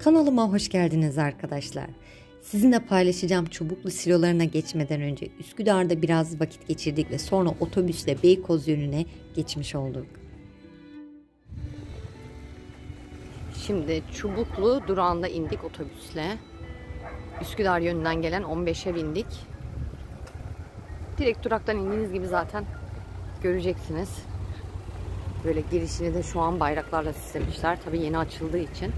Kanalıma hoş geldiniz arkadaşlar. Sizinle paylaşacağım çubuklu silolarına geçmeden önce Üsküdar'da biraz vakit geçirdik ve sonra otobüsle Beykoz yönüne geçmiş olduk. Şimdi Çubuklu durağında indik otobüsle. Üsküdar yönünden gelen 15'e bindik. Direkt duraktan indiğiniz gibi zaten göreceksiniz. Böyle girişini de şu an bayraklarla süslemişler. Tabii yeni açıldığı için.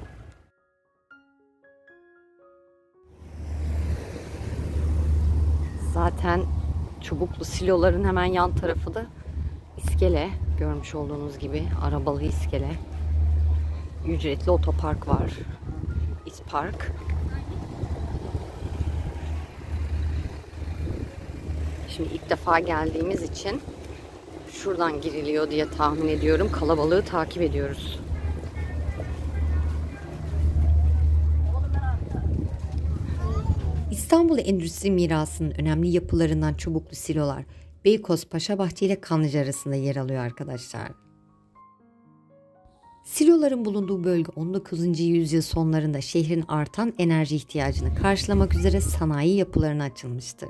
Zaten Çubuklu siloların hemen yan tarafı da iskele. Görmüş olduğunuz gibi arabalı iskele. Ücretli otopark var. İspark. Şimdi ilk defa geldiğimiz için şuradan giriliyor diye tahmin ediyorum. Kalabalığı takip ediyoruz. İstanbul Endüstri Mirası'nın önemli yapılarından çubuklu silolar Beykoz Paşabahçe ile Kanlıca arasında yer alıyor arkadaşlar. Siloların bulunduğu bölge 19. yüzyıl sonlarında şehrin artan enerji ihtiyacını karşılamak üzere sanayi yapılarına açılmıştır.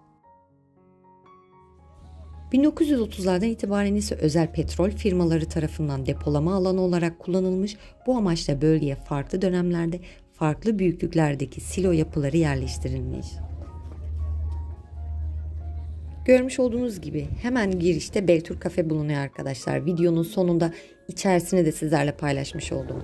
1930'lardan itibaren ise özel petrol firmaları tarafından depolama alanı olarak kullanılmış, bu amaçla bölgeye farklı dönemlerde farklı büyüklüklerdeki silo yapıları yerleştirilmiş. Görmüş olduğunuz gibi hemen girişte Beltur Kafe bulunuyor arkadaşlar. Videonun sonunda içerisini de sizlerle paylaşmış oldum.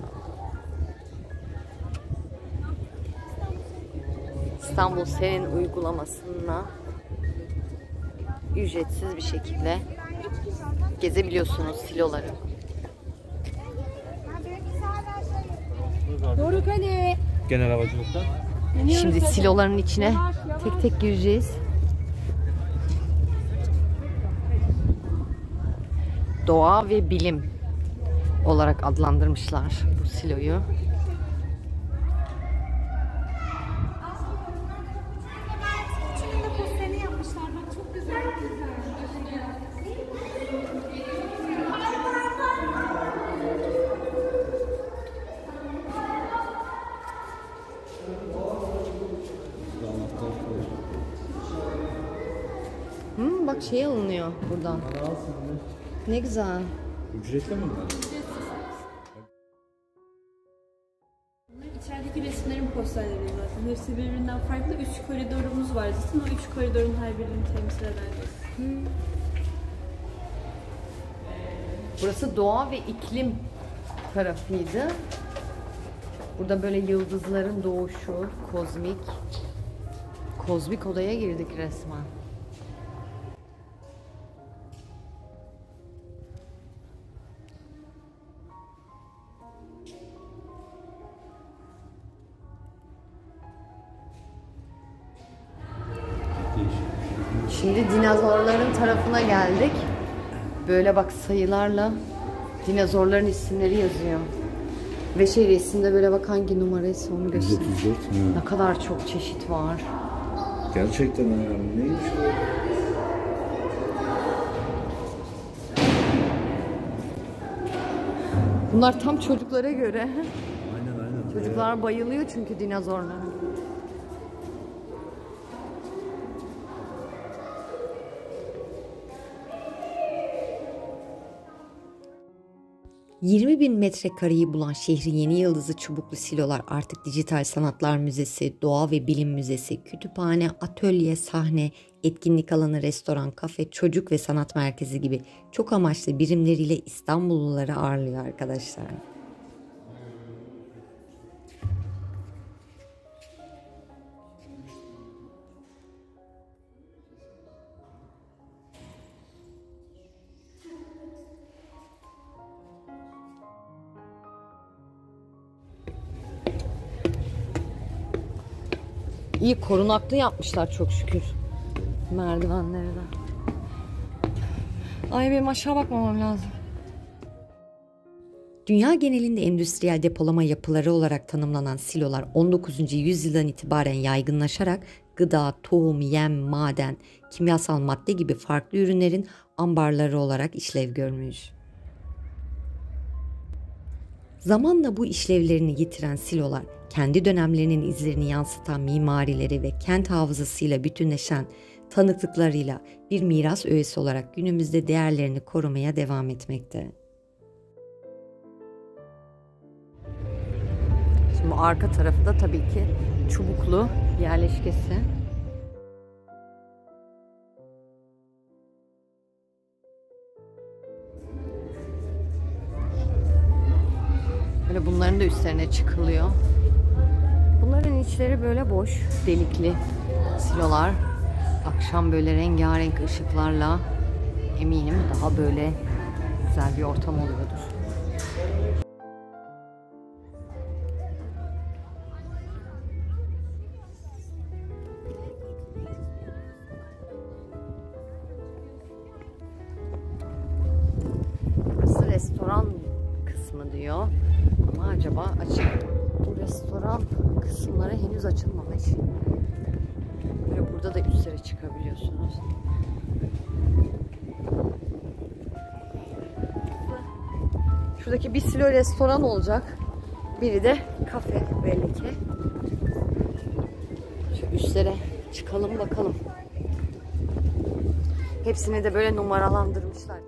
İstanbul Senin uygulamasına ücretsiz bir şekilde gezebiliyorsunuz siloları. Doruk Ali. Genel havacılıktan. Şimdi siloların içine tek tek gireceğiz. Doğa ve bilim olarak adlandırmışlar bu siloyu. Bak şey alınıyor buradan. Ne güzel. Ücretli mi bunlar? İçerideki resimlerin posterleri zaten. Hepsi birbirinden farklı. 3 koridorumuz var zaten. O 3 koridorun her birini temsil eder. Burası doğa ve iklim tarafıydı. Burada böyle yıldızların doğuşu, kozmik odaya girdik resmen. Şimdi dinozorların tarafına geldik. Böyle bak sayılarla dinozorların isimleri yazıyor. Ve resimde böyle bak hangi numaraysa onu gösteriyor. 134. Ne kadar çok çeşit var. Gerçekten önemli. Neymiş o? Bunlar tam çocuklara göre. Aynen. Çocuklar bayılıyor çünkü dinozorlara. 20.000 metrekareyi bulan şehrin yeni yıldızı çubuklu silolar artık dijital sanatlar müzesi, doğa ve bilim müzesi, kütüphane, atölye, sahne, etkinlik alanı, restoran, kafe, çocuk ve sanat merkezi gibi çok amaçlı birimleriyle İstanbulluları ağırlıyor arkadaşlar. İyi korunaklı yapmışlar çok şükür merdivenleri de. Ay benim aşağı bakmamam lazım. Dünya genelinde endüstriyel depolama yapıları olarak tanımlanan silolar 19. yüzyıldan itibaren yaygınlaşarak gıda, tohum, yem, maden, kimyasal madde gibi farklı ürünlerin ambarları olarak işlev görmüş. Zamanla bu işlevlerini yitiren silolar, kendi dönemlerinin izlerini yansıtan mimarileri ve kent hafızasıyla bütünleşen tanıklıklarıyla bir miras öğesi olarak günümüzde değerlerini korumaya devam etmekte. Şimdi arka tarafı da tabii ki Çubuklu yerleşkesi. Böyle bunların da üstlerine çıkılıyor. Bunların içleri böyle boş, delikli silolar. Akşam böyle rengarenk ışıklarla eminim daha böyle güzel bir ortam oluyordur. Burası restoran kısmı diyor. Ama acaba açık? Bu restoran kısımları henüz açılmamış. Böyle burada da üstlere çıkabiliyorsunuz. Şuradaki bir silo restoran olacak. Biri de kafe belli ki. Şu üstlere çıkalım bakalım. Hepsini de böyle numaralandırmışlar.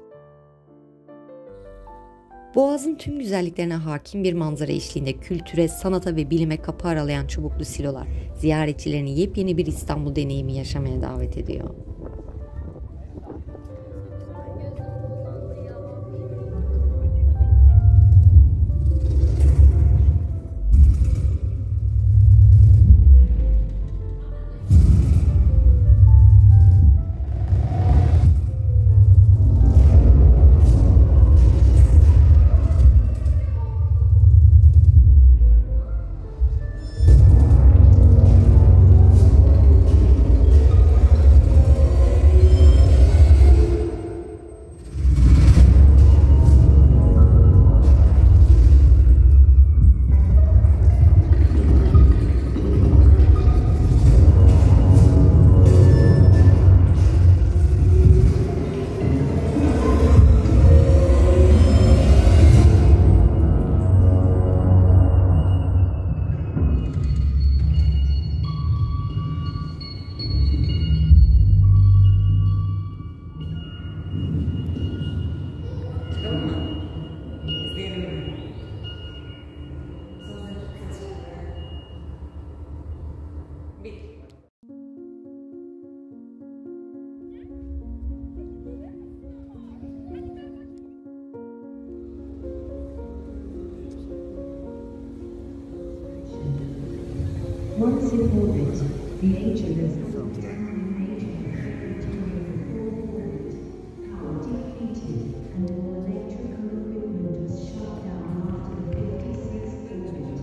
Boğaz'ın tüm güzelliklerine hakim bir manzara eşliğinde kültüre, sanata ve bilime kapı aralayan Çubuklu silolar, ziyaretçilerini yepyeni bir İstanbul deneyimi yaşamaya davet ediyor. Once in orbit, the HMS power depleted and all electrical equipment was shut down after the 56th orbit.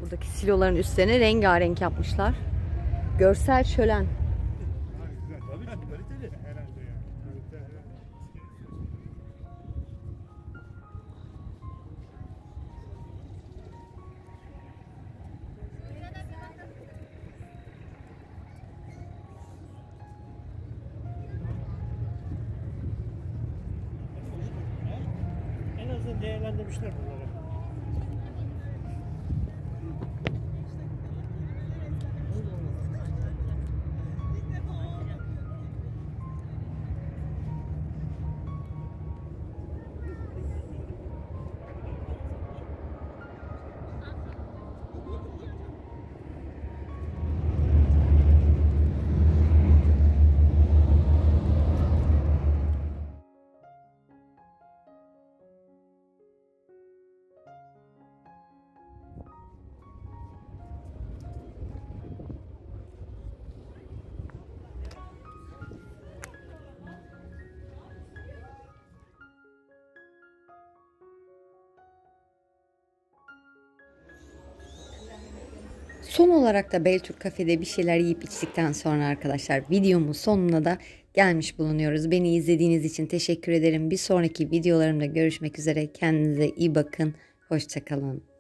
Buradaki siloların üstlerini rengarenk yapmışlar. Görsel şölen. En azından değerlendirmişler bunları. Son olarak da Beltürk Kafe'de bir şeyler yiyip içtikten sonra arkadaşlar videomun sonuna da gelmiş bulunuyoruz. Beni izlediğiniz için teşekkür ederim. Bir sonraki videolarımda görüşmek üzere. Kendinize iyi bakın. Hoşça kalın.